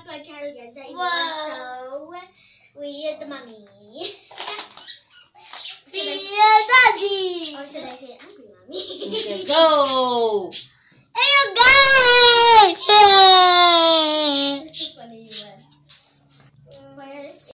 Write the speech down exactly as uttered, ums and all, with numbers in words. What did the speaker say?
to our channel, guys. Wow. So, with mommy. Dear Daddy. Or should I say angry mommy? Go! Hey, you guys!